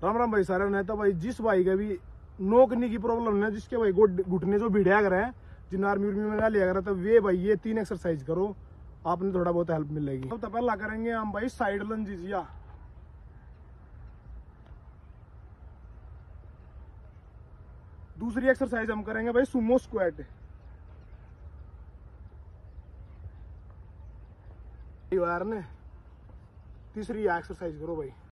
राम राम भाई सारे ने। तो भाई जिस भाई का भी नोकनी की प्रॉब्लम है, जिसके भाई घुटने जो भिड़िया कर हैं, जिन आर्मी उर्मी में ना लिया करा, तो वे भाई ये 3 एक्सरसाइज करो, आपने थोड़ा बहुत हेल्प मिलेगी। तो पहला करेंगे हम भाई साइड लंजिया। दूसरी एक्सरसाइज हम करेंगे भाई सुमो स्क्वाट। ने तीसरी एक्सरसाइज करो भाई